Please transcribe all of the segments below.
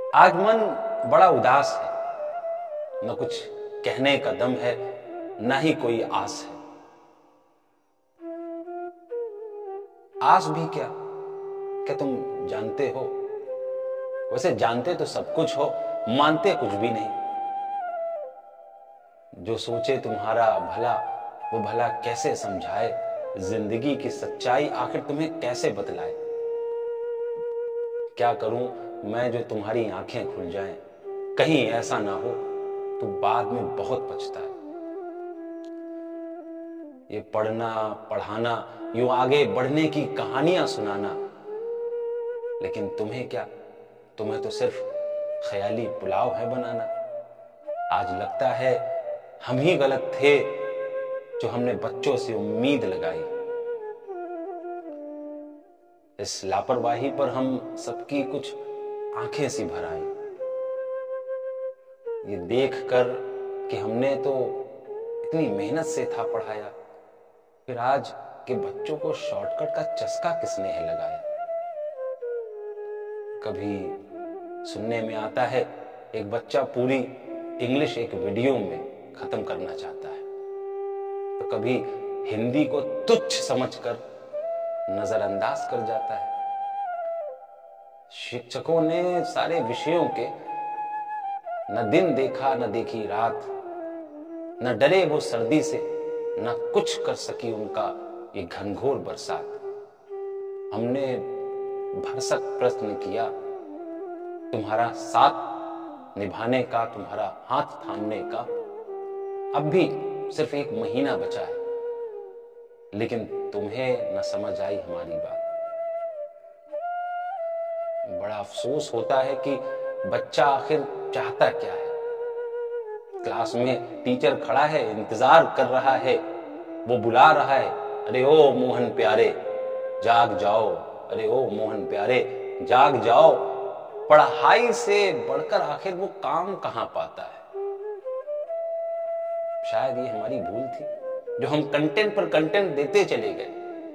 आज मन बड़ा उदास है, न कुछ कहने का दम है, न ही कोई आस है। आस भी क्या तुम जानते हो? वैसे जानते तो सब कुछ हो, मानते कुछ भी नहीं। जो सोचे तुम्हारा भला, वो भला कैसे समझाए? जिंदगी की सच्चाई आखिर तुम्हें कैसे बतलाए? क्या करूं मैं जो तुम्हारी आंखें खुल जाएं? कहीं ऐसा ना हो तो बाद में बहुत पछताए। ये पढ़ना पढ़ाना, यूं आगे बढ़ने की कहानियां सुनाना, लेकिन तुम्हें क्या, तुम्हें तो सिर्फ ख्याली पुलाव है बनाना। आज लगता है हम ही गलत थे जो हमने बच्चों से उम्मीद लगाई। इस लापरवाही पर हम सबकी कुछ आंखें सी भर आई। ये देखकर कि हमने तो इतनी मेहनत से था पढ़ाया, फिर आज के बच्चों को शॉर्टकट का चस्का किसने है लगाया। कभी सुनने में आता है एक बच्चा पूरी इंग्लिश एक वीडियो में खत्म करना चाहता है, तो कभी हिंदी को तुच्छ समझकर नजरअंदाज कर जाता है। शिक्षकों ने सारे विषयों के न दिन देखा न देखी रात, न डरे वो सर्दी से, न कुछ कर सकी उनका ये घनघोर बरसात। हमने भरसक प्रश्न किया तुम्हारा साथ निभाने का, तुम्हारा हाथ थामने का। अब भी सिर्फ एक महीना बचा है, लेकिन तुम्हें न समझ आई हमारी बात। बड़ा अफसोस होता है कि बच्चा आखिर चाहता क्या है। क्लास में टीचर खड़ा है, इंतजार कर रहा है, वो बुला रहा है, अरे ओ मोहन प्यारे जाग जाओ, अरे ओ मोहन प्यारे जाग जाओ। पढ़ाई से बढ़कर आखिर वो काम कहां पाता है? शायद ये हमारी भूल थी जो हम कंटेंट पर कंटेंट देते चले गए।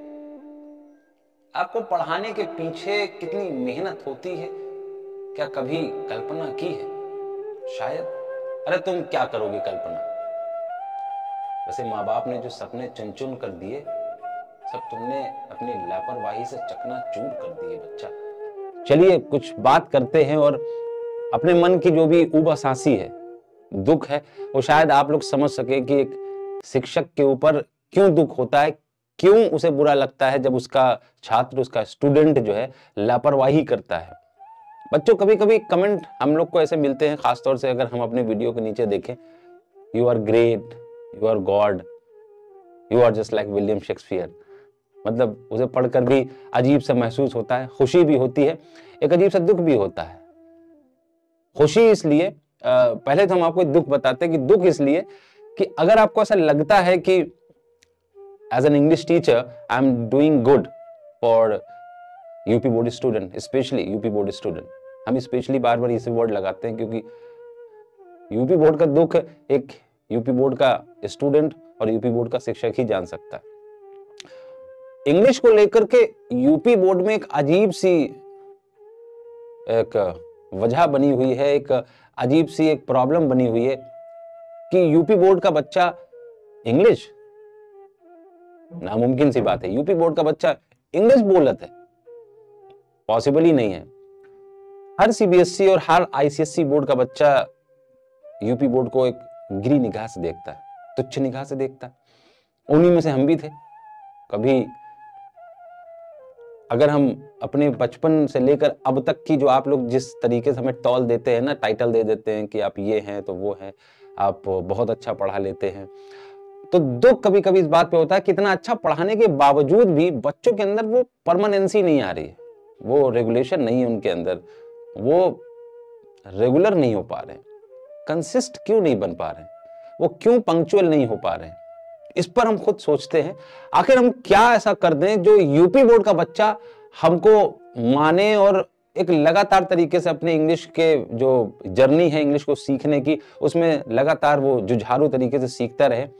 आपको पढ़ाने के पीछे कितनी मेहनत होती है, क्या कभी कल्पना की है? शायद। अरे तुम क्या करोगे कल्पना? वैसे माँ बाप ने जो सपने चुन चुन कर दिए, सब तुमने अपनी लापरवाही से चकनाचूर कर दिए बच्चा। चलिए कुछ बात करते हैं और अपने मन की जो भी उबासासी है, दुख है, वो शायद आप लोग समझ सके कि एक शिक्षक के ऊपर क्यों दुख होता है, क्यों उसे बुरा लगता है जब उसका छात्र, उसका स्टूडेंट जो है लापरवाही करता है। बच्चों कभी कभी कमेंट हम लोग को ऐसे मिलते हैं, खासतौर से अगर हम अपने वीडियो के नीचे देखें, you are great, you are god, you are just like William Shakespeare. मतलब उसे पढ़कर भी अजीब सा महसूस होता है, खुशी भी होती है, एक अजीब सा दुख भी होता है। खुशी इसलिए, पहले तो हम आपको दुख बताते हैं कि दुख इसलिए कि अगर आपको ऐसा लगता है कि as an English teacher I am doing good for UP board student, specially UP board student. हम स्पेशली बार बार इसे वर्ड लगाते हैं क्योंकि यूपी बोर्ड का दुख एक यूपी बोर्ड का स्टूडेंट और यूपी बोर्ड का शिक्षक ही जान सकता है। इंग्लिश को लेकर के यूपी बोर्ड में एक अजीब सी एक वजह बनी हुई है, एक अजीब सी एक प्रॉब्लम बनी हुई है कि यूपी बोर्ड का बच्चा इंग्लिश, नामुमकिन सी बात है, यूपी बोर्ड का बच्चा इंग्लिश बोलत है, पॉसिबल ही नहीं है। हर सीबीएसई और हर आईसीएसई बोर्ड का बच्चा यूपी बोर्ड को एक गिरी निगाह से देखता है, तुच्छ निगाह से देखता है। उन्हीं में से हम भी थे। कभी अगर हम अपने बचपन से लेकर अब तक की जो आप लोग जिस तरीके से हमें तौल देते हैं ना, टाइटल दे देते हैं कि आप ये हैं तो वो हैं, आप बहुत अच्छा पढ़ा लेते हैं, तो दुख कभी कभी इस बात पे होता है कि इतना अच्छा पढ़ाने के बावजूद भी बच्चों के अंदर वो परमानेंसी नहीं आ रही है, वो रेगुलेशन नहीं है उनके अंदर, वो रेगुलर नहीं हो पा रहे, कंसिस्ट क्यों नहीं बन पा रहे, वो क्यों पंक्चुअल नहीं हो पा रहे हैं। इस पर हम खुद सोचते हैं आखिर हम क्या ऐसा कर दें जो यूपी बोर्ड का बच्चा हमको माने और एक लगातार तरीके से अपने इंग्लिश के जो जर्नी है इंग्लिश को सीखने की, उसमें लगातार वो जुझारू तरीके से सीखता रहे,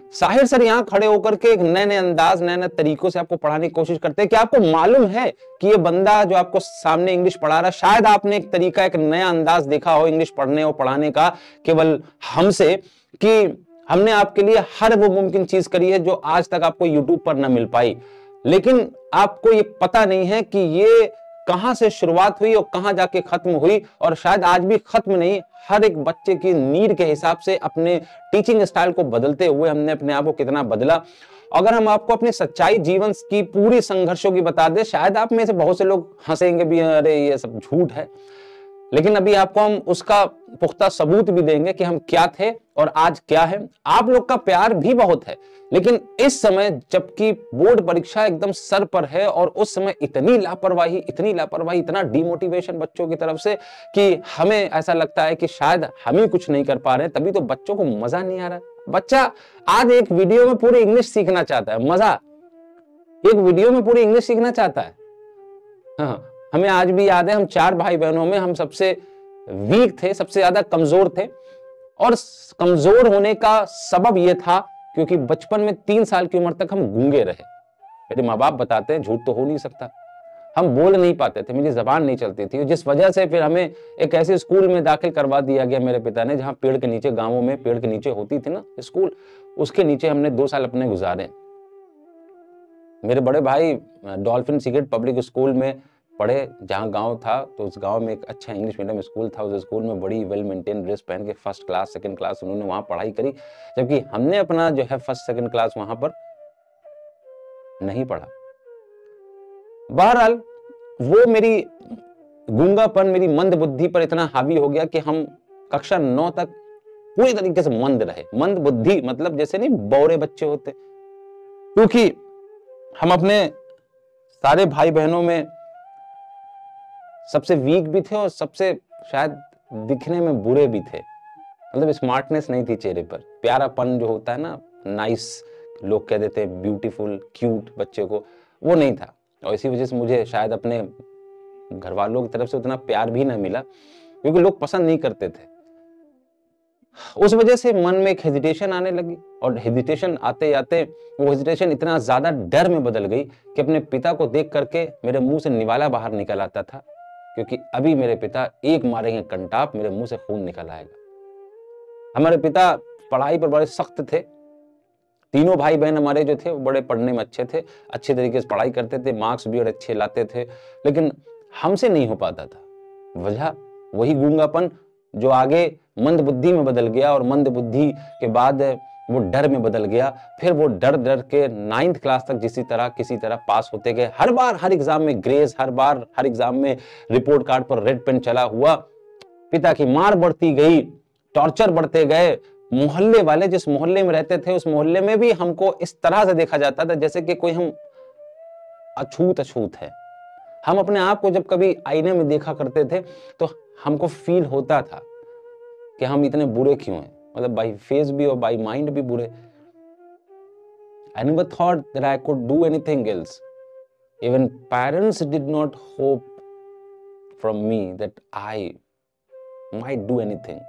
साहिर सर यहाँ खड़े होकर के एक नए नए अंदाज, नए नए तरीकों से आपको पढ़ाने की कोशिश करते हैं। क्या आपको मालूम है कि ये बंदा जो आपको सामने इंग्लिश पढ़ा रहा है, शायद आपने एक तरीका, एक नया अंदाज देखा हो इंग्लिश पढ़ने और पढ़ाने का केवल हमसे, कि हमने आपके लिए हर वो मुमकिन चीज करी है जो आज तक आपको यूट्यूब पर ना मिल पाई। लेकिन आपको ये पता नहीं है कि ये कहां से शुरुआत हुई और कहां जाके खत्म हुई, और शायद आज भी खत्म नहीं। हर एक बच्चे की नीड के हिसाब से अपने टीचिंग स्टाइल को बदलते हुए हमने अपने आप को कितना बदला। अगर हम आपको अपनी सच्चाई जीवन की पूरी संघर्षों की बता दें, शायद आप में से बहुत से लोग हंसेंगे भी, अरे ये सब झूठ है, लेकिन अभी आपको हम उसका पुख्ता सबूत भी देंगे कि हम क्या थे और आज क्या है। आप लोग का प्यार भी बहुत है, लेकिन इस समय जबकि बोर्ड परीक्षा एकदम सर पर है और उस समय इतनी लापरवाही, इतना डिमोटिवेशन बच्चों की तरफ से कि हमें ऐसा लगता है कि शायद हम ही कुछ नहीं कर पा रहे, तभी तो बच्चों को मजा नहीं आ रहा। बच्चा आज एक वीडियो में पूरी इंग्लिश सीखना चाहता है, मजा, एक वीडियो में पूरी इंग्लिश सीखना चाहता है। हाँ, हमें आज भी याद है, हम 4 भाई बहनों में हम सबसे वीक थे, सबसे ज्यादा कमजोर थे। और कमजोर होने का सबब यह था क्योंकि बचपन में 3 साल की उम्र तक हम गूंगे रहे। मेरे माँ बाप बताते हैं, झूठ तो हो नहीं सकता, हम बोल नहीं पाते थे, मेरी जबान नहीं चलती थी, जिस वजह से फिर हमें एक ऐसे स्कूल में दाखिल करवा दिया गया मेरे पिता ने, जहां पेड़ के नीचे, गांवों में पेड़ के नीचे होती थी ना स्कूल, उसके नीचे हमने 2 साल अपने गुजारे। मेरे बड़े भाई डॉल्फिन सीक्रेट पब्लिक स्कूल में पढ़े, जहाँ गांव था, तो उस गांव में एक अच्छा इंग्लिश मीडियम स्कूल था। उस स्कूल में बड़ी वेल मेंटेन ड्रेस पहन के फर्स्ट क्लास, सेकंड क्लास उन्होंने वहां पढ़ाई करी, जबकि हमने अपना जो है फर्स्ट सेकंड क्लास वहां पर नहीं पढ़ा। बहरहाल वो मेरी गूंगापन, मेरी मंद बुद्धि पर इतना हावी हो गया कि हम कक्षा 9 तक पूरी तरीके से मंद रहे। मंद बुद्धि मतलब जैसे नहीं बौरे बच्चे होते, क्योंकि हम अपने सारे भाई बहनों में सबसे वीक भी थे और सबसे शायद दिखने में बुरे भी थे। मतलब स्मार्टनेस नहीं थी चेहरे पर, प्यारापन जो होता है ना, नाइस, लोग कह देते हैं ब्यूटीफुल, क्यूट बच्चे को, वो नहीं था। और इसी वजह से मुझे शायद अपने घर वालों की तरफ से उतना प्यार भी ना मिला, क्योंकि लोग पसंद नहीं करते थे। उस वजह से मन में एक हेजिटेशन आने लगी, और हेजिटेशन आते आते वो हेजिटेशन इतना ज्यादा डर में बदल गई कि अपने पिता को देख करके मेरे मुंह से निवाला बाहर निकल आता था, क्योंकि अभी मेरे पिता एक मारेंगे कंटाप, मेरे मुंह से खून निकल आएगा। हमारे पिता पढ़ाई पर बड़े सख्त थे। तीनों भाई बहन हमारे जो थे वो बड़े पढ़ने में अच्छे थे, अच्छे तरीके से पढ़ाई करते थे, मार्क्स भी और अच्छे लाते थे, लेकिन हमसे नहीं हो पाता था। वजह वही गूंगापन जो आगे मंद बुद्धि में बदल गया, और मंद बुद्धि के बाद वो डर में बदल गया। फिर वो डर डर के 9th क्लास तक किसी तरह पास होते गए। हर बार हर एग्जाम में ग्रेस, हर बार हर एग्जाम में रिपोर्ट कार्ड पर रेड पेन चला हुआ। पिता की मार बढ़ती गई, टॉर्चर बढ़ते गए। मोहल्ले वाले, जिस मोहल्ले में रहते थे, उस मोहल्ले में भी हमको इस तरह से देखा जाता था जैसे कि कोई हम अछूत है। हम अपने आप को जब कभी आईने में देखा करते थे तो हमको फील होता था कि हम इतने बुरे क्यों हैं, मतलब बाई फेस भी और बाई माइंड भी बुरे। I never thought that I could do anything else. Even parents did not hope from me that I might do anything.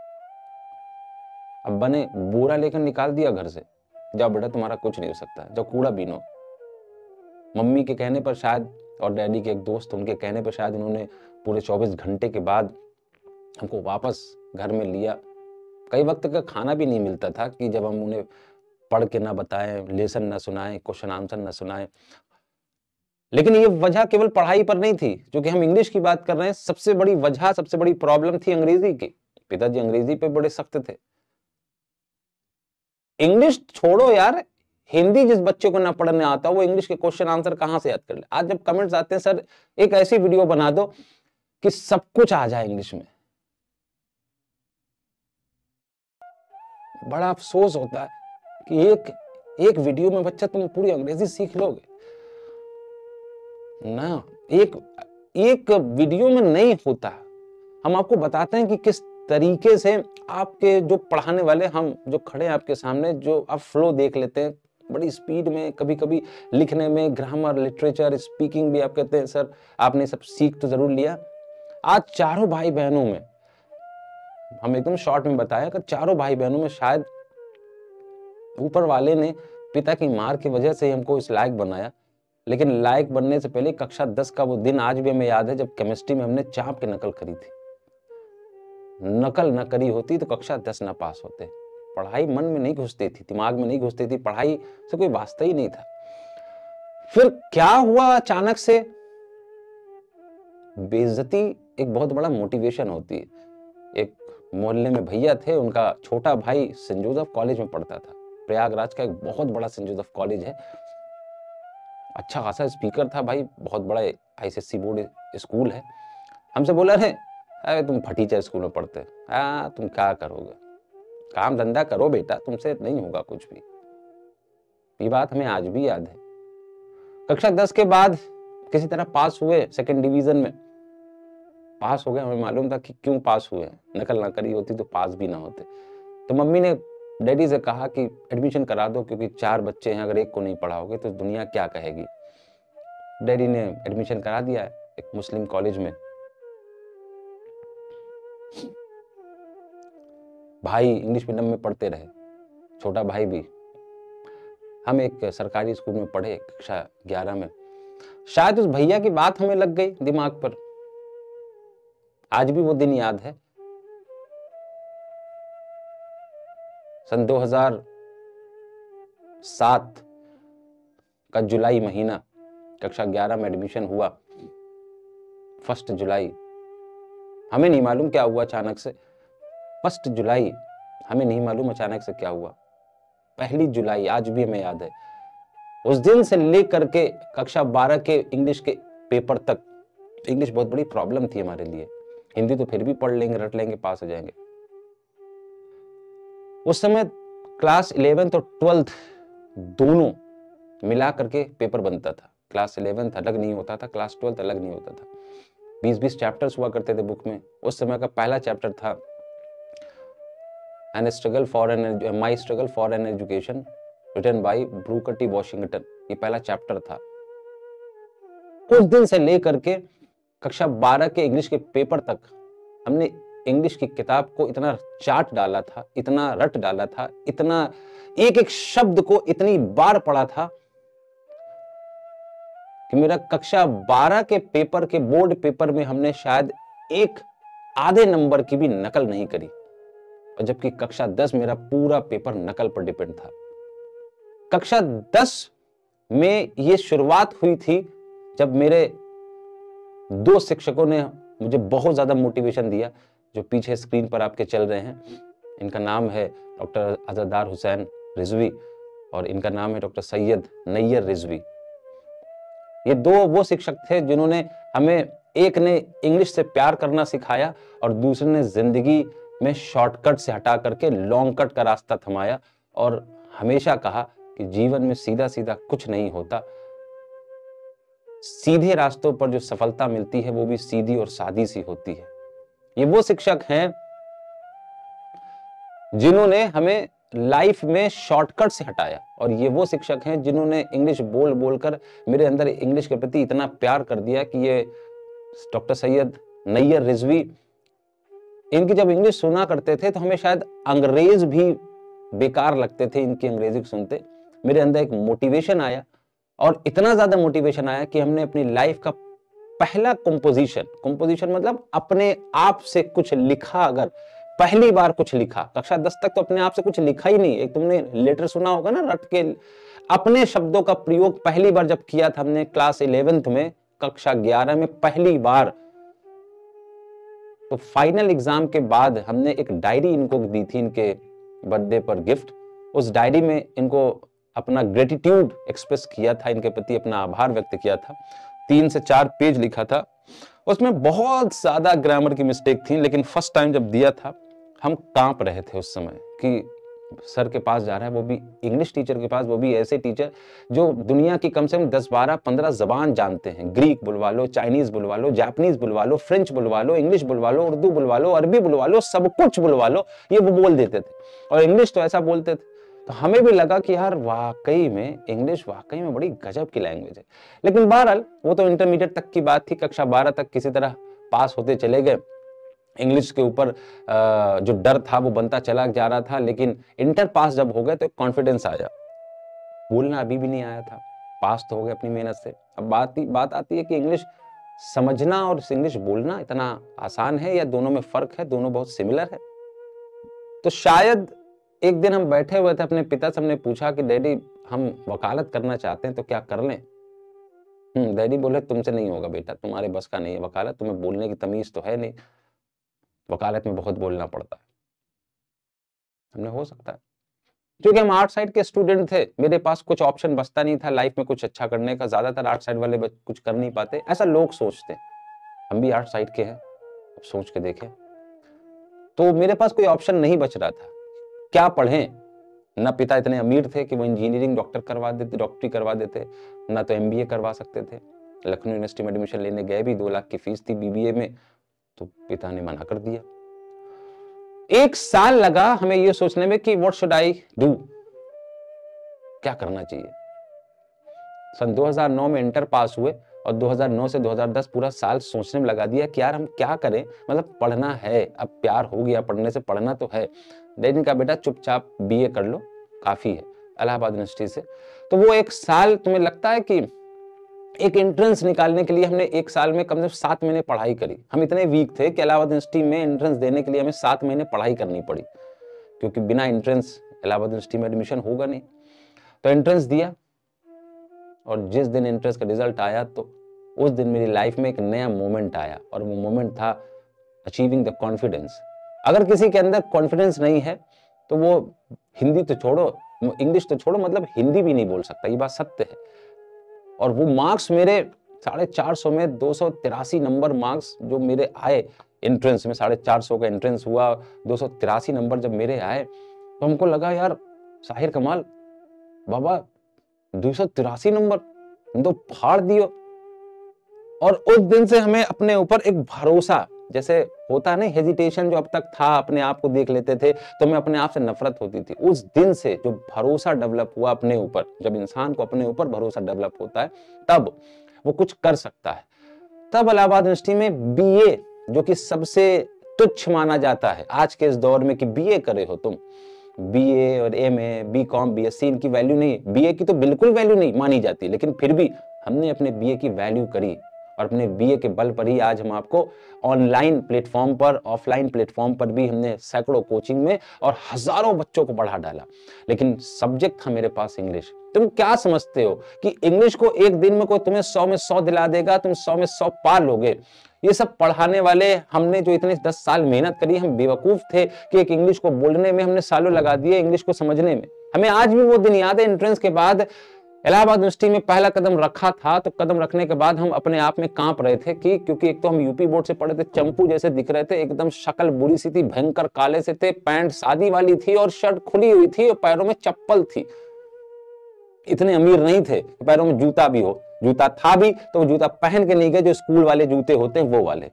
अब्बा ने बोरा लेकर निकाल दिया घर से, जाओ बेटा तुम्हारा कुछ नहीं हो सकता, जाओ कूड़ा बीनो। मम्मी के कहने पर शायद, और डैडी के एक दोस्त, उनके कहने पर शायद उन्होंने पूरे 24 घंटे के बाद हमको वापस घर में लिया। कई वक्त का खाना भी नहीं मिलता था कि जब हम उन्हें पढ़ के ना बताएं, लेसन ना सुनाएं, क्वेश्चन आंसर ना सुनाएं। लेकिन ये वजह केवल पढ़ाई पर नहीं थी, क्योंकि हम इंग्लिश की बात कर रहे हैं। सबसे बड़ी वजह, सबसे बड़ी प्रॉब्लम थी अंग्रेजी की। पिताजी अंग्रेजी पे बड़े सख्त थे। इंग्लिश छोड़ो यार, हिंदी जिस बच्चे को ना पढ़ने आता वो इंग्लिश के क्वेश्चन आंसर कहां से याद कर ले। आज जब कमेंट्स आते हैं, सर एक ऐसी वीडियो बना दो कि सब कुछ आ जाए इंग्लिश में, बड़ा अफसोस होता है कि एक वीडियो में बच्चा तुम पूरी अंग्रेजी सीख लोगे ना। एक वीडियो में नहीं होता। हम आपको बताते हैं कि किस तरीके से आपके जो पढ़ाने वाले, हम जो खड़े हैं आपके सामने, जो आप फ्लो देख लेते हैं बड़ी स्पीड में, कभी कभी लिखने में, ग्रामर, लिटरेचर, स्पीकिंग भी आप कहते हैं सर आपने सब सीख तो जरूर लिया। आज चारों भाई बहनों में, हम एकदम शॉर्ट में बताया, कि चारों भाई बहनों में शायद ऊपर वाले ने पिता की मार की वजह से ही हमको इस लायक बनाया, लेकिन लायक बनने से पहले कक्षा 10 का वो दिन आज भी हमें याद है जब केमिस्ट्री में हमने चाप की नकल करी थी। नकल न करी होती तो कक्षा 10 ना पास होते। पढ़ाई मन में नहीं घुसती थी, दिमाग में नहीं घुसती थी, पढ़ाई से कोई वास्ता ही नहीं था। फिर क्या हुआ अचानक से? बेइज्जती एक बहुत बड़ा मोटिवेशन होती है। एक मोहल्ले में भैया थे, उनका छोटा भाई सेंट जोसेफ कॉलेज में पढ़ता था। प्रयागराज का एक बहुत बड़ा सेंट जोसेफ कॉलेज है, अच्छा खासा स्पीकर था भाई, बहुत बड़ा आईसीएसई बोर्ड स्कूल है। हमसे बोला, अरे तुम फटीचर स्कूल में पढ़ते, तुम क्या करोगे, काम धंधा करो बेटा, तुमसे नहीं होगा कुछ भी। ये बात हमें आज भी याद है। कक्षा 10 के बाद किसी तरह पास हुए, सेकंड डिवीजन में पास हो गए। हमें मालूम था कि क्यों पास हुए, नकल ना करी होती तो पास भी ना होते। तो मम्मी ने डैडी से कहा कि एडमिशन करा दो, क्योंकि 4 बच्चे हैं, अगर एक को नहीं पढ़ाओगे तो दुनिया क्या कहेगी। डैडी ने एडमिशन करा दिया है एक मुस्लिम कॉलेज में। भाई इंग्लिश मीडियम में पढ़ते रहे, छोटा भाई भी। हम एक सरकारी स्कूल में पढ़े कक्षा 11 में। शायद उस भैया की बात हमें लग गई दिमाग पर। आज भी वो दिन याद है। सन 2007 का जुलाई महीना, कक्षा 11 में एडमिशन हुआ, 1 जुलाई। हमें नहीं मालूम क्या हुआ अचानक से। 1 जुलाई, हमें नहीं मालूम अचानक से क्या हुआ। 1 जुलाई आज भी हमें याद है। उस दिन से लेकर के कक्षा 12 के इंग्लिश के पेपर तक, इंग्लिश बहुत बड़ी प्रॉब्लम थी हमारे लिए। हिंदी तो फिर भी पढ़ लेंगे, रट लेंगे, पास हो जाएंगे। उस समय क्लास 11 और 12 दोनों मिला करके पेपर बनता था। क्लास 11 अलग नहीं होता था, क्लास 12 अलग नहीं होता था। 20-20 चैप्टर्स हुआ करते थे बुक में। उस समय का पहला चैप्टर था my struggle for an education written by Booker T Washington. ये पहला चैप्टर था। उस दिन से लेकर के कक्षा 12 के इंग्लिश के पेपर तक हमने इंग्लिश की किताब को इतना चाट डाला था, इतना रट डाला था, इतना एक एक शब्द को इतनी बार पढ़ा था कि मेरा कक्षा 12 के पेपर के बोर्ड पेपर में हमने शायद एक आधे नंबर की भी नकल नहीं करी, और जबकि कक्षा 10 मेरा पूरा पेपर नकल पर डिपेंड था। कक्षा 10 में यह शुरुआत हुई थी जब मेरे 2 शिक्षकों ने मुझे बहुत ज्यादा मोटिवेशन दिया, जो पीछे स्क्रीन पर आपके चल रहे हैं। इनका नाम है डॉक्टर अज़रदार हुसैन रिजवी और इनका नाम है डॉक्टर सैयद नैयर रिजवी। ये 2 वो शिक्षक थे जिन्होंने हमें, एक ने इंग्लिश से प्यार करना सिखाया और दूसरे ने जिंदगी में शॉर्टकट से हटा करके लॉन्ग कट का रास्ता थमाया, और हमेशा कहा कि जीवन में सीधा सीधा कुछ नहीं होता, सीधे रास्तों पर जो सफलता मिलती है वो भी सीधी और सादी सी होती है। ये वो शिक्षक हैं जिन्होंने हमें लाइफ में शॉर्टकट से हटाया, और ये वो शिक्षक हैं जिन्होंने इंग्लिश बोल बोलकर मेरे अंदर इंग्लिश के प्रति इतना प्यार कर दिया कि ये डॉक्टर सैयद नैयर रिजवी, इनकी जब इंग्लिश सुना करते थे तो हमें शायद अंग्रेज भी बेकार लगते थे इनकी अंग्रेजी को सुनते। मेरे अंदर एक मोटिवेशन आया, और इतना ज्यादा मोटिवेशन आया कि हमने अपनी लाइफ का पहला कंपोजिशन मतलब अपने आप से कुछ लिखा, अगर पहली बार कुछ लिखा। कक्षा 10 तक तो अपने आप से कुछ लिखा ही नहीं। एक तुमने लेटर सुना होगा ना, रट के अपने शब्दों का प्रयोग पहली बार जब किया था हमने क्लास 11th में, कक्षा 11 में पहली बार। तो फाइनल एग्जाम के बाद हमने एक डायरी इनको दी थी इनके बर्थडे पर गिफ्ट। उस डायरी में इनको अपना ग्रेटिट्यूड एक्सप्रेस किया था, इनके प्रति अपना आभार व्यक्त किया था। 3 से 4 पेज लिखा था। उसमें बहुत ज्यादा ग्रामर की मिस्टेक थी, लेकिन फर्स्ट टाइम जब दिया था हम कांप रहे थे उस समय कि सर के पास जा रहा है, वो भी इंग्लिश टीचर के पास, वो भी ऐसे टीचर जो दुनिया की कम से कम 10, 12, 15 जबान जानते हैं। ग्रीक बुलवा लो, चाइनीज बुलवा लो, जापानीज बुलवा लो, फ्रेंच बुलवा लो, इंग्लिश बुलवा लो, उर्दू बुलवा लो, अरबी बुलवा लो, सब कुछ बुलवा लो, ये वो बोल देते थे। और इंग्लिश तो ऐसा बोलते थे, तो हमें भी लगा कि यार वाकई में इंग्लिश वाकई में बड़ी गजब की लैंग्वेज है। लेकिन बहरहाल वो तो इंटरमीडिएट तक की बात थी। कक्षा 12 तक किसी तरह पास होते चले गए। इंग्लिश के ऊपर जो डर था वो बनता चला जा रहा था, लेकिन इंटर पास जब हो गए तो कॉन्फिडेंस आया। बोलना अभी भी नहीं आया था, पास तो हो गए अपनी मेहनत से। अब बात आती है कि इंग्लिश समझना और इंग्लिश बोलना इतना आसान है या दोनों में फर्क है, दोनों बहुत सिमिलर है। तो शायद एक दिन हम बैठे हुए थे, अपने पिता से हमने पूछा कि डैडी हम वकालत करना चाहते हैं तो क्या कर लें। डैडी बोले तुमसे नहीं होगा बेटा, तुम्हारे बस का नहीं है वकालत, तुम्हें बोलने की तमीज तो है नहीं, वकालत में बहुत बोलना पड़ता है। हमने हो सकता है, क्योंकि हम आर्ट साइड के स्टूडेंट थे, मेरे पास कुछ ऑप्शन बचता नहीं था लाइफ में कुछ अच्छा करने का। ज्यादातर आर्ट साइड वाले कुछ कर नहीं पाते, ऐसा लोग सोचते हैं। हम भी आर्ट साइड के हैं, अब सोच के देखें तो मेरे पास कोई ऑप्शन नहीं बच रहा था। क्या पढ़ें, ना पिता इतने अमीर थे कि वो इंजीनियरिंग डॉक्टरी करवा देते, ना तो एमबीए करवा सकते थे। लखनऊ यूनिवर्सिटी में एडमिशन लेने गए भी, 2 लाख की फीस थी बीबीए में, तो पिता ने मना कर दिया। 1 साल लगा हमें ये सोचने में कि व्हाट शुड आई डू, क्या करना चाहिए। सन 2009 में इंटर पास हुए और 2009 से 2010 पूरा साल सोचने में लगा दिया कि यार हम क्या करें, मतलब पढ़ना है, अब प्यार हो गया पढ़ने से, पढ़ना तो है। डैडी का बेटा चुपचाप बीए कर लो, काफी है, इलाहाबाद यूनिवर्सिटी से। तो वो 1 साल तुम्हें लगता है कि एक एंट्रेंस निकालने के लिए हमने 1 साल में कम से कम 7 महीने पढ़ाई करी। हम इतने वीक थे कि इलाहाबाद यूनिवर्सिटी में एंट्रेंस देने के लिए हमें 7 महीने पढ़ाई करनी पड़ी, क्योंकि बिना एंट्रेंस इलाहाबाद यूनिवर्सिटी में एडमिशन होगा नहीं। तो एंट्रेंस दिया और जिस दिन एंट्रेंस का रिजल्ट आया तो उस दिन मेरी लाइफ में एक नया मोमेंट आया, और वो मोमेंट था अचीविंग द कॉन्फिडेंस। अगर किसी के अंदर कॉन्फिडेंस नहीं है तो वो हिंदी तो छोड़ो, इंग्लिश तो छोड़ो, मतलब हिंदी भी नहीं बोल सकता, ये बात सत्य है। और वो मार्क्स मेरे 450 में 283 नंबर मार्क्स जो मेरे आए एंट्रेंस में, 450 का एंट्रेंस हुआ, 283 नंबर जब मेरे आए तो हमको लगा यार साहिर कमाल बाबा, 283 नंबर तो फाड़ दियो। और उस दिन से हमें अपने ऊपर एक भरोसा, जैसे होता है ना हेजिटेशन जो अब तक था, अपने आप को देख लेते थे तो मैं अपने आप से नफरत होती थी, उस दिन से जो भरोसा डेवलप हुआ अपने ऊपर, जब इंसान को अपने ऊपर भरोसा डेवलप होता है तब वो कुछ कर सकता है। तब इलाहाबाद यूनिवर्सिटी में बीए, जो कि सबसे तुच्छ माना जाता है आज के इस दौर में कि बीए करे हो तुम, बीए और एमए, बीकॉम, बीएससी, इनकी वैल्यू नहीं, बीए की तो बिल्कुल वैल्यू नहीं मानी जाती, लेकिन फिर भी हमने अपने बीए की वैल्यू करी। और अपने बीए के बल पर ही आज हम आपको ऑनलाइन प्लेटफॉर्म पर, ऑफलाइन प्लेटफॉर्म पर भी हमने सैकड़ों कोचिंग में और हजारों बच्चों को बढ़ा डाला। लेकिन सब्जेक्ट था मेरे पास इंग्लिश। तुम क्या समझते हो कि इंग्लिश को एक दिन में कोई तुम्हें 100 में 100 दिला देगा, तुम 100 में 100 पा लोगे? ये सब पढ़ाने वाले, हमने जो इतने 10 साल मेहनत करी, हम बेवकूफ थे कि एक इंग्लिश को बोलने में हमने सालों लगा दिए, इंग्लिश को समझने में। हमें आज भी वो दिन याद है, एंट्रेंस के बाद इलाहाबाद यूनिवर्सिटी में पहला कदम रखा था, तो कदम रखने के बाद हम अपने आप में कांप रहे थे कि क्योंकि एक तो हम यूपी बोर्ड से पढ़े थे, चंपू जैसे दिख रहे थे, एकदम शक्ल बुरी सी थी, भयंकर काले से थे, पैंट सादी वाली थी और शर्ट खुली हुई थी और पैरों में चप्पल थी। इतने अमीर नहीं थे पैरों में जूता भी हो, जूता था भी तो वो जूता पहन के नहीं गए जो स्कूल वाले जूते होते हैं वो वाले।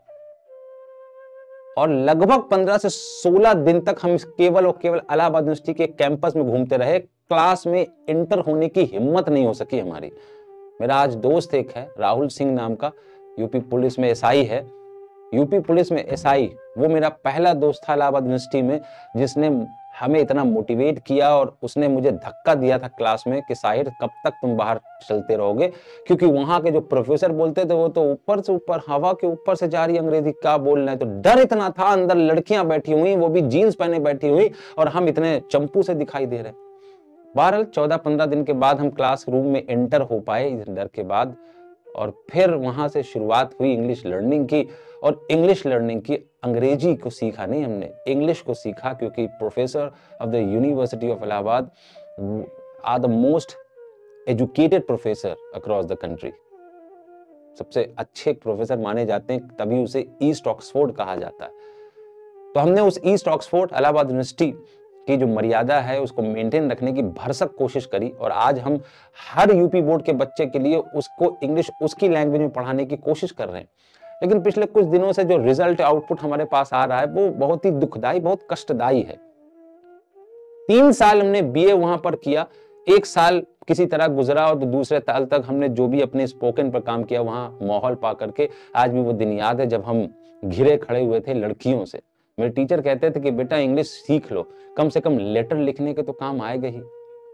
और लगभग 15 से 16 दिन तक हम केवल और केवल इलाहाबाद यूनिवर्सिटी के कैंपस में घूमते रहे, क्लास में इंटर होने की हिम्मत नहीं हो सकी हमारी। मेरा आज दोस्त एक है राहुल सिंह नाम का, यूपी पुलिस में एसआई है, यूपी पुलिस में एसआई, वो मेरा पहला दोस्त था इलाहाबाद यूनिवर्सिटी में, जिसने हमें इतना मोटिवेट किया और उसने मुझे धक्का दिया था क्लास में कि साहिर कब तक तुम बाहर चलते रहोगे, क्योंकि वहां के जो प्रोफेसर बोलते थे वो तो ऊपर से ऊपर, हवा के ऊपर से जा रही अंग्रेजी, क्या बोलना है। तो डर इतना था, अंदर लड़कियां बैठी हुई, वो भी जीन्स पहने बैठी हुई, और हम इतने चंपू से दिखाई दे रहे। बहरहाल 14-15 दिन के बाद हम क्लास रूम में एंटर हो पाए इस डर के बाद, और फिर वहां से शुरुआत हुई इंग्लिश लर्निंग की। और इंग्लिश लर्निंग की, अंग्रेजी को सीखा नहीं हमने, इंग्लिश को सीखा, क्योंकि professor of the university of Allahabad are the most educated professor across the country. सबसे अच्छे प्रोफेसर माने जाते हैं, तभी उसे ईस्ट ऑक्सफोर्ड कहा जाता है। तो हमने उस ईस्ट ऑक्सफोर्ड इलाहाबाद यूनिवर्सिटी की जो मर्यादा है उसको मेंटेन रखने की भरसक कोशिश करी, और आज हम हर यूपी बोर्ड के बच्चे के लिए उसको इंग्लिश उसकी लैंग्वेज में पढ़ाने की कोशिश कर रहे हैं। लेकिन पिछले कुछ दिनों से जो रिजल्ट आउटपुट हमारे पास आ रहा है वो बहुत ही दुखदाई, बहुत कष्टदायी है। 3 साल हमने बीए वहां पर किया, 1 साल किसी तरह गुजरा और दूसरे साल तक हमने जो भी अपने स्पोकन पर काम किया वहां माहौल पा करके आज भी वो दिन याद है जब हम घिरे खड़े हुए थे लड़कियों से। मेरे टीचर कहते थे कि बेटा इंग्लिश सीख लो, कम से कम लेटर लिखने के तो काम आएगा ही।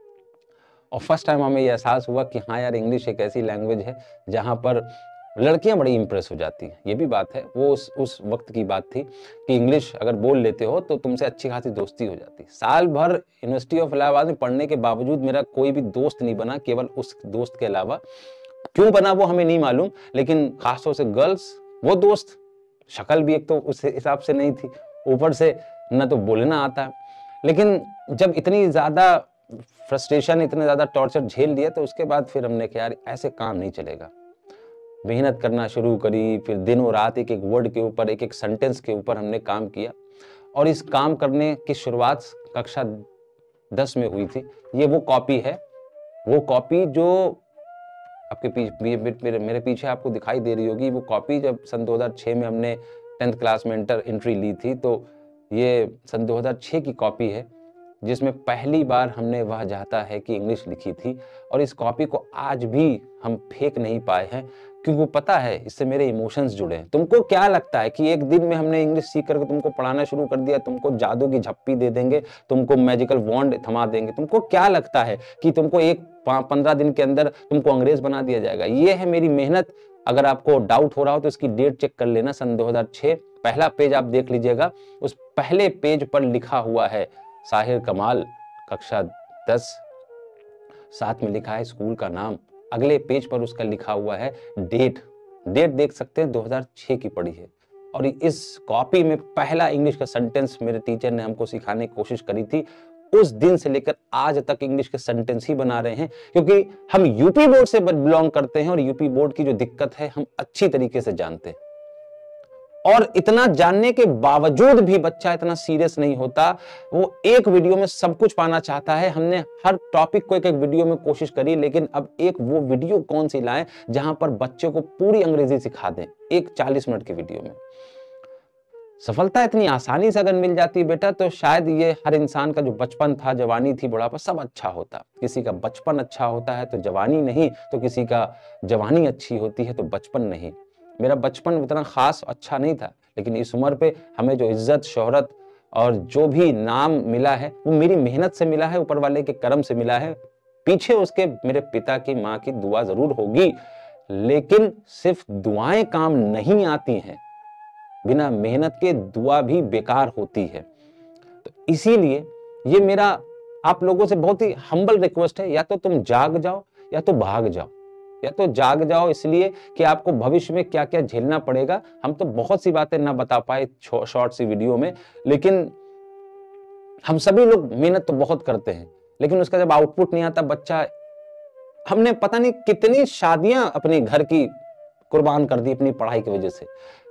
और फर्स्ट टाइम हमें ये एहसास हुआ कि हाँ यार, इंग्लिश एक ऐसी लैंग्वेज है जहाँ पर लड़कियां बड़ी इंप्रेस हो जाती हैं। ये भी बात है, वो उस वक्त की बात थी कि इंग्लिश अगर बोल लेते हो तो तुमसे अच्छी खासी दोस्ती हो जाती। साल भर यूनिवर्सिटी ऑफ इलाहाबाद में पढ़ने के बावजूद मेरा कोई भी दोस्त नहीं बना, केवल उस दोस्त के अलावा। क्यों बना वो हमें नहीं मालूम, लेकिन खासतौर से गर्ल्स, वो दोस्त, शक्ल भी एक तो उस हिसाब से नहीं थी, ऊपर से न तो बोलना आता। लेकिन जब इतनी ज्यादा फ्रस्ट्रेशन, इतने ज्यादा टॉर्चर झेल लिया तो उसके बाद फिर हमने कहा यार ऐसे काम नहीं चलेगा। मेहनत करना शुरू करी, फिर दिनों रात एक एक वर्ड के ऊपर, एक एक सेंटेंस के ऊपर हमने काम किया। और इस काम करने की शुरुआत कक्षा 10 में हुई थी। ये वो कॉपी है, वो कॉपी जो आपके पीछे मेरे पीछे आपको दिखाई दे रही होगी। वो कॉपी जब सन 2006 में हमने 10th क्लास में एंट्री ली थी, तो ये सन 2006 की कॉपी है जिसमें पहली बार हमने वह जाता है कि इंग्लिश लिखी थी। और इस कॉपी को आज भी हम फेंक नहीं पाए हैं, क्योंकि पता है इससे मेरे इमोशंस जुड़े हैं। तुमको क्या लगता है कि एक दिन में हमने इंग्लिश सीख करके तुमको पढ़ाना शुरू कर दिया, तुमको जादू की झप्पी दे देंगे, तुमको मैजिकल वॉन्ड थमा देंगे? तुमको क्या लगता है कि तुमको 15 दिन के अंदर तुमको अंग्रेज बना दिया जाएगा? ये है मेरी मेहनत। अगर आपको डाउट हो रहा हो तो इसकी डेट चेक कर लेना, सन 2006। पहला पेज आप देख लीजिएगा, उस पहले पेज पर लिखा हुआ है साहिर कमाल, कक्षा 10, साथ में लिखा है स्कूल का नाम। अगले पेज पर उसका लिखा हुआ है डेट देख सकते हैं 2006 की पढ़ी है। और इस कॉपी में पहला इंग्लिश का सेंटेंस मेरे टीचर ने हमको सिखाने की कोशिश करी थी। उस दिन से लेकर आज तक इंग्लिश के सेंटेंस ही बना रहे हैं, क्योंकि हम यूपी बोर्ड से बिलोंग करते हैं और यूपी बोर्ड की जो दिक्कत है हम अच्छी तरीके से जानते हैं। और इतना जानने के बावजूद भी बच्चा इतना सीरियस नहीं होता, वो एक वीडियो में सब कुछ पाना चाहता है। हमने हर टॉपिक को एक एक वीडियो में कोशिश करी, लेकिन अब एक वो वीडियो कौन सी लाएं जहां पर बच्चे को पूरी अंग्रेजी सिखा दें, एक 40 मिनट की वीडियो में। सफलता इतनी आसानी से अगर मिल जाती बेटा, तो शायद ये हर इंसान का जो बचपन था, जवानी थी, बुढ़ापा, सब अच्छा होता। किसी का बचपन अच्छा होता है तो जवानी नहीं, तो किसी का जवानी अच्छी होती है तो बचपन नहीं। मेरा बचपन उतना खास अच्छा नहीं था, लेकिन इस उम्र पे हमें जो इज्जत, शोहरत और जो भी नाम मिला है वो मेरी मेहनत से मिला है, ऊपर वाले के करम से मिला है। पीछे उसके मेरे पिता की, माँ की दुआ जरूर होगी, लेकिन सिर्फ दुआएं काम नहीं आती हैं, बिना मेहनत के दुआ भी बेकार होती है। तो इसीलिए ये मेरा आप लोगों से बहुत ही हम्बल रिक्वेस्ट है, या तो तुम जाग जाओ या तो भाग जाओ। या तो जाग जाओ इसलिए कि आपको भविष्य में क्या क्या झेलना पड़ेगा। हम तो बहुत सी बातें ना बता पाए शॉर्ट सी वीडियो में, लेकिन हम सभी लोग मेहनत तो बहुत करते हैं, लेकिन उसका जब आउटपुट नहीं आता, बच्चा, हमने पता नहीं कितनी शादियां अपने घर की कुर्बान कर दी अपनी पढ़ाई की वजह से।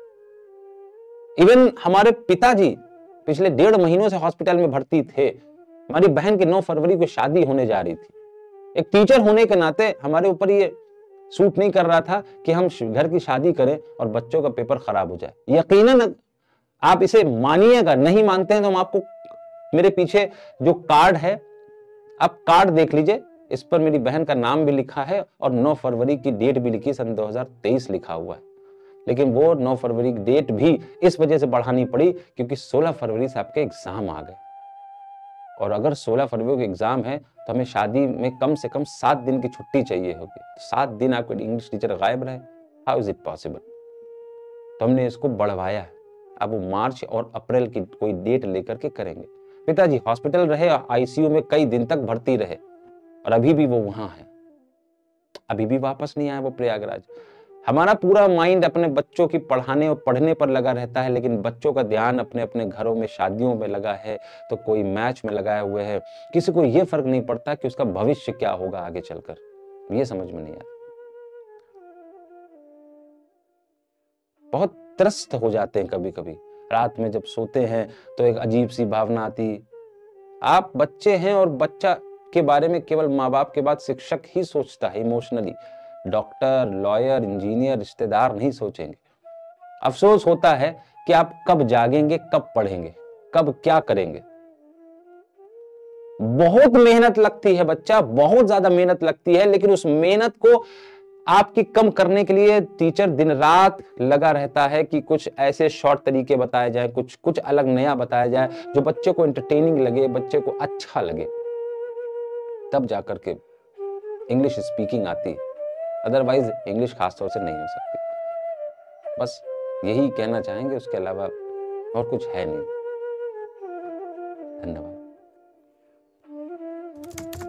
इवन हमारे पिताजी पिछले 1.5 महीनों से हॉस्पिटल में भर्ती थे। हमारी बहन की 9 फरवरी को शादी होने जा रही थी। एक टीचर होने के नाते हमारे ऊपर ये सूट नहीं कर रहा था कि हम घर की शादी करें और बच्चों का पेपर खराब हो जाए। यकीनन आप इसे मानिएगा, नहीं मानते हैं तो हम आपको, मेरे पीछे जो कार्ड है, आप कार्ड देख लीजिए, इस पर मेरी बहन का नाम भी लिखा है और 9 फरवरी की डेट भी लिखी, सन 2023 लिखा हुआ है। लेकिन वो 9 फरवरी की डेट भी इस वजह से बढ़ानी पड़ी क्योंकि 16 फरवरी से आपके एग्जाम आ गए। और अगर 16 फरवरी को एग्जाम है तो हमें शादी में कम से कम 7 दिन की छुट्टी चाहिए होगी। 7 दिन आपके इंग्लिश टीचर गायब रहे, हाउ इज इट पॉसिबल? तो हमने इसको बढ़वाया है। अब वो मार्च और अप्रैल की कोई डेट लेकर के करेंगे। पिताजी हॉस्पिटल रहे, आईसीयू में कई दिन तक भर्ती रहे, और अभी भी वो वहां है, अभी भी वापस नहीं आया वो प्रयागराज। हमारा पूरा माइंड अपने बच्चों की पढ़ाने और पढ़ने पर लगा रहता है, लेकिन बच्चों का ध्यान अपने अपने घरों में, शादियों में लगा है, तो कोई मैच में लगाए हुए है। किसी को यह फर्क नहीं पड़ता कि उसका भविष्य क्या होगा आगे चलकर, ये समझ में नहीं आता। बहुत त्रस्त हो जाते हैं कभी कभी, रात में जब सोते हैं तो एक अजीब सी भावना आती। आप बच्चे हैं और बच्चा के बारे में केवल माँ बाप के बाद शिक्षक ही सोचता है इमोशनली। डॉक्टर, लॉयर, इंजीनियर, रिश्तेदार नहीं सोचेंगे। अफसोस होता है कि आप कब जागेंगे, कब पढ़ेंगे, कब क्या करेंगे। बहुत मेहनत लगती है बच्चा, बहुत ज्यादा मेहनत लगती है, लेकिन उस मेहनत को आपकी कम करने के लिए टीचर दिन रात लगा रहता है कि कुछ ऐसे शॉर्ट तरीके बताए जाए, कुछ कुछ अलग नया बताया जाए जो बच्चे को एंटरटेनिंग लगे, बच्चे को अच्छा लगे, तब जाकर के इंग्लिश स्पीकिंग आती है। अदरवाइज इंग्लिश खासतौर से नहीं हो सकती। बस यही कहना चाहेंगे, उसके अलावा और कुछ है नहीं। धन्यवाद।